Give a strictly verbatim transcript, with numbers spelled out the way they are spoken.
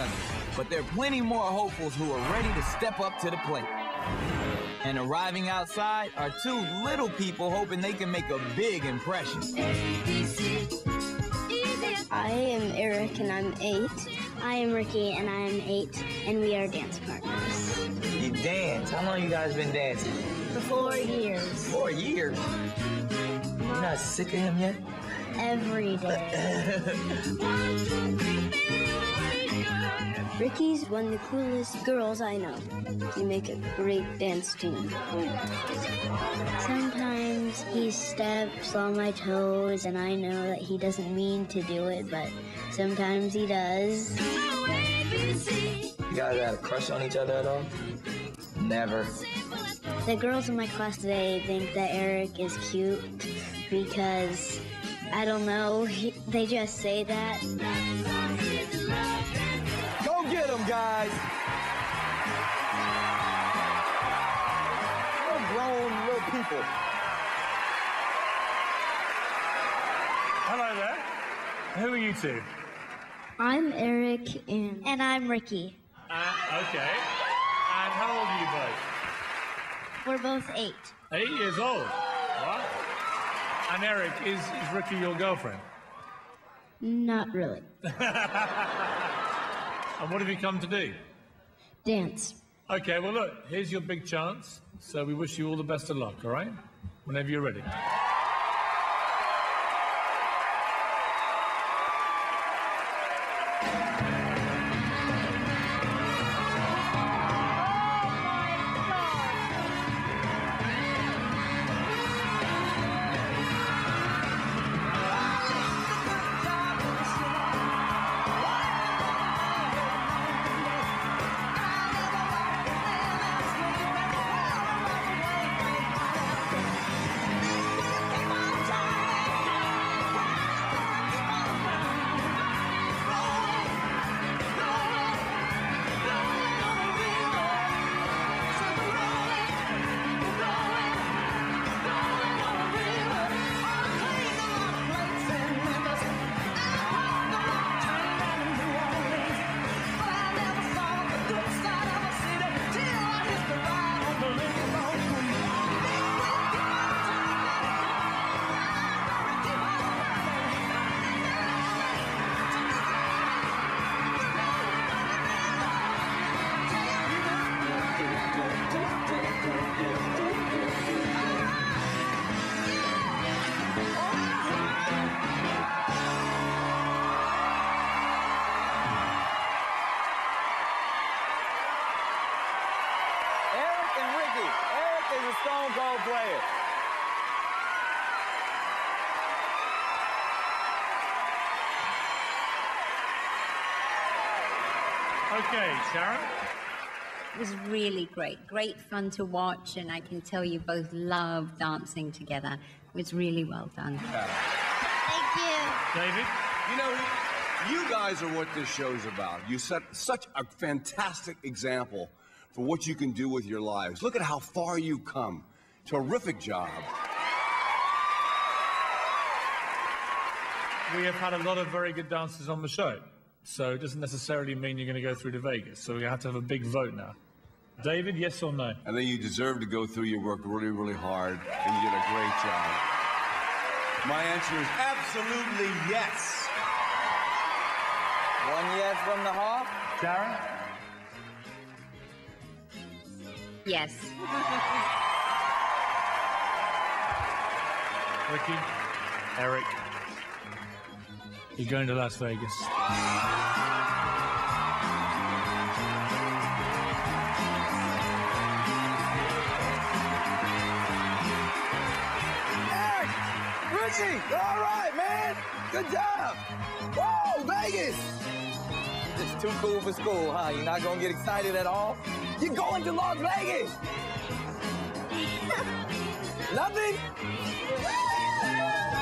other. But there are plenty more hopefuls who are ready to step up to the plate. And arriving outside are two little people hoping they can make a big impression. I am Eric and I'm eight. I am Ricky and I am eight, and we are dance partners. You dance? How long you guys been dancing? For four years. Four years? You're not sick of him yet? Every day. Ricky's one of the coolest girls I know. We make a great dance team. Sometimes he steps on my toes, and I know that he doesn't mean to do it, but sometimes he does. You guys had a crush on each other at all? Never. The girls in my class today think that Eric is cute because, I don't know, he, they just say that. Go get them, guys! We're grown little people. Hello there. Who are you two? I'm Eric and... And I'm Ricky. Uh, okay. And how old are you both? We're both eight. Eight years old. What? And Eric, is, is Ricky your girlfriend? Not really. And what have you come to do? Dance. Okay, well, look, here's your big chance. So we wish you all the best of luck, all right? Whenever you're ready. Stone Cold player. Okay, Sharon? It was really great. Great fun to watch, and I can tell you both love dancing together. It was really well done. Thank you. David? You know, you guys are what this show's about. You set such a fantastic example for what you can do with your lives. Look at how far you've come. Terrific job. We have had a lot of very good dancers on the show, so it doesn't necessarily mean you're going to go through to Vegas. So we have to have a big vote now. David, yes or no? I think you deserve to go through. You worked really, really hard, and you did a great job. My answer is absolutely yes. One yes from the Hawk. Sharon? Yes. Ricky? Eric? You're going to Las Vegas. Eric! Richie! All right, man! Good job! Whoa, Vegas! You're just too cool for school, huh? You're not gonna get excited at all? You're going to Las Vegas! Nothing?